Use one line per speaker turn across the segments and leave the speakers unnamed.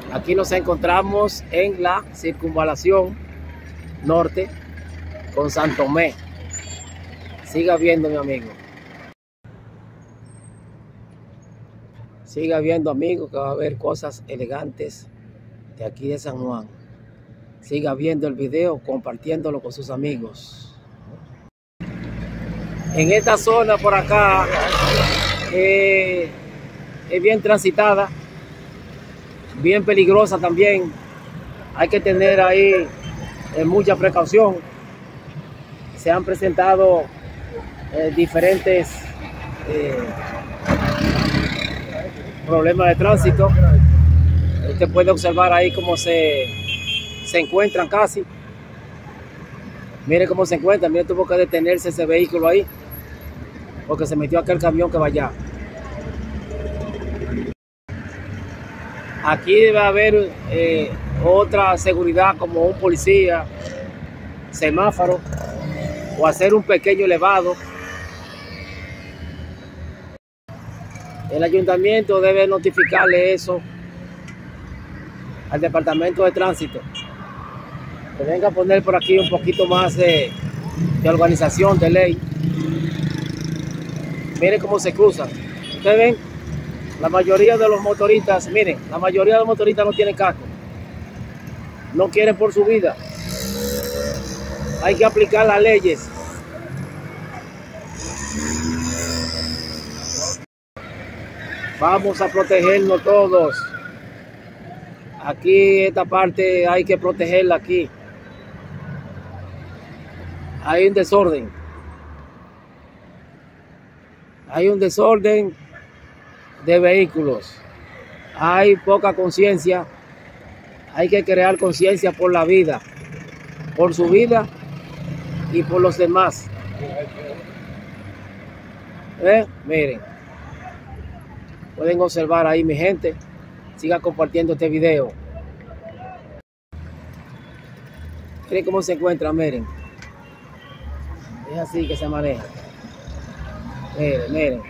Aquí nos encontramos en la circunvalación norte con San Tomé. Siga viendo, mi amigo. Siga viendo, amigo, que va a haber cosas elegantes de aquí de San Juan. Siga viendo el video, compartiéndolo con sus amigos. En esta zona por acá es bien transitada, bien peligrosa también. Hay que tener ahí mucha precaución. Se han presentado diferentes problemas de tránsito. Usted puede observar ahí cómo se encuentran casi. Mire cómo se encuentran. Mire, tuvo que detenerse ese vehículo ahí porque se metió aquel camión que va allá. Aquí debe haber otra seguridad, como un policía, semáforo, o hacer un pequeño elevado. El ayuntamiento debe notificarle eso al departamento de tránsito, que venga a poner por aquí un poquito más de organización, de ley. Miren cómo se cruzan. Ustedes ven, la mayoría de los motoristas, miren, la mayoría de los motoristas no tienen casco. No quieren por su vida. Hay que aplicar las leyes. Vamos a protegernos todos. Aquí esta parte hay que protegerla aquí. Hay un desorden. Hay un desorden de vehículos. Hay poca conciencia. Hay que crear conciencia por la vida, por su vida y por los demás. Miren, pueden observar ahí, mi gente. Siga compartiendo este video. Miren cómo se encuentra, miren. Es así que se maneja. Miren, miren.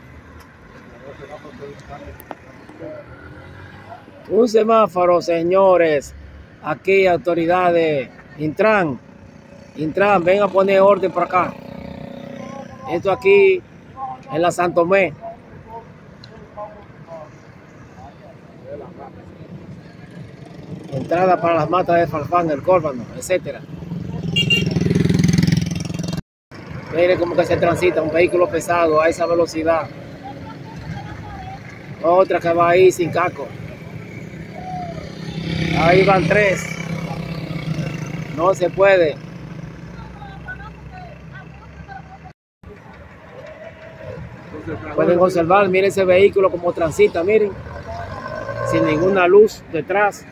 Un semáforo, señores. Aquí, autoridades. Intran, ven a poner orden por acá. Esto aquí en la San Tomé. Entrada para las matas de Farfán, el Córbano, etcétera. Miren cómo que se transita un vehículo pesado a esa velocidad. Otra que va ahí sin casco. Ahí van tres. No se puede. Pueden observar, miren ese vehículo como transita, miren. Sin ninguna luz detrás.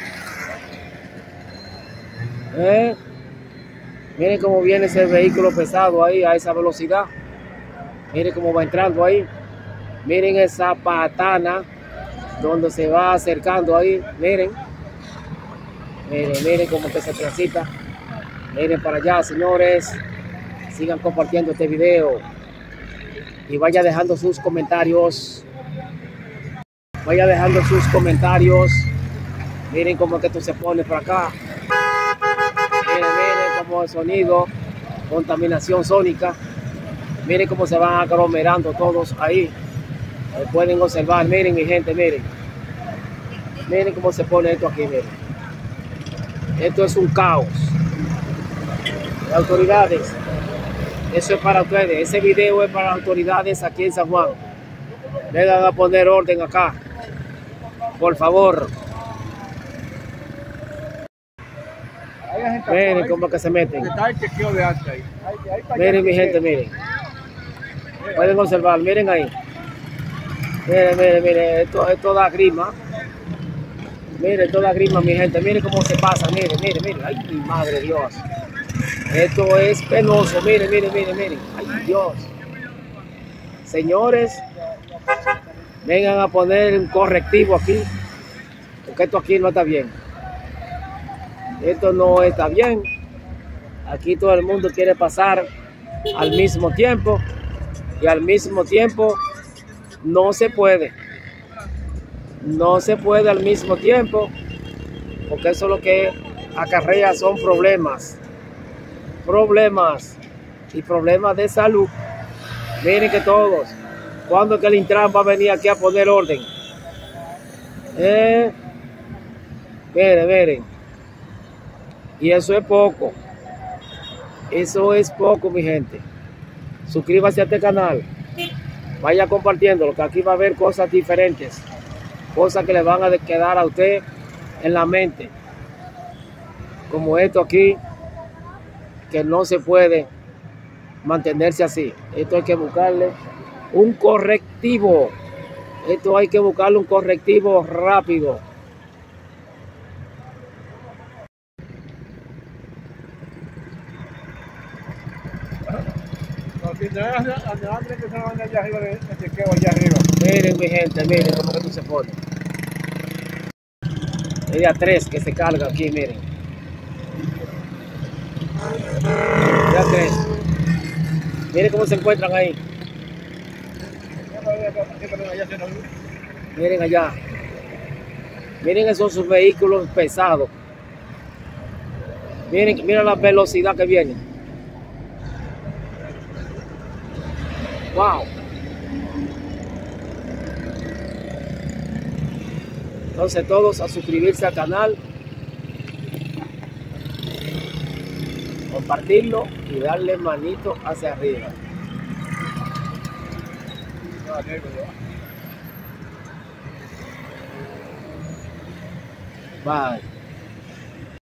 Miren cómo viene ese vehículo pesado ahí a esa velocidad. Miren cómo va entrando ahí. Miren esa patana donde se va acercando ahí. Miren. Miren cómo que se transita. Miren para allá, señores. Sigan compartiendo este video. Y vaya dejando sus comentarios. Vaya dejando sus comentarios. Miren cómo que esto se pone por acá. Miren cómo el sonido, contaminación sónica. Miren cómo se van aglomerando todos ahí. Pueden observar, miren mi gente, miren. Miren cómo se pone esto aquí, miren. Esto es un caos. Autoridades, eso es para ustedes. Ese video es para las autoridades aquí en San Juan. Vengan a poner orden acá, por favor. Miren cómo que se meten. Miren mi gente, miren. Pueden observar, miren ahí. Miren, esto da grima. Miren, toda grima, mi gente. Miren cómo se pasa, miren. Ay, mi madre Dios. Esto es penoso, miren. Ay, Dios. Señores, vengan a poner un correctivo aquí, porque esto aquí no está bien. Esto no está bien. Aquí todo el mundo quiere pasar al mismo tiempo y al mismo tiempo no se puede. no se puede al mismo tiempo, porque eso lo que acarrea son problemas y problemas de salud. Miren que todos, ¿cuándo es que el Intran va a venir aquí a poner orden? Miren, y eso es poco, mi gente. Suscríbase a este canal, vaya compartiéndolo, que aquí va a haber cosas diferentes, cosas que le van a quedar a usted en la mente, como esto aquí, que no se puede mantenerse así. Esto hay que buscarle un correctivo, rápido. Miren mi gente, miren cómo que tú se pone. Media 3 que se carga aquí, miren. Media 3. Miren cómo se encuentran ahí. Miren allá. Miren esos sus vehículos pesados. Miren la velocidad que viene. Wow. Entonces todos a suscribirse al canal, compartirlo y darle manito hacia arriba. Bye.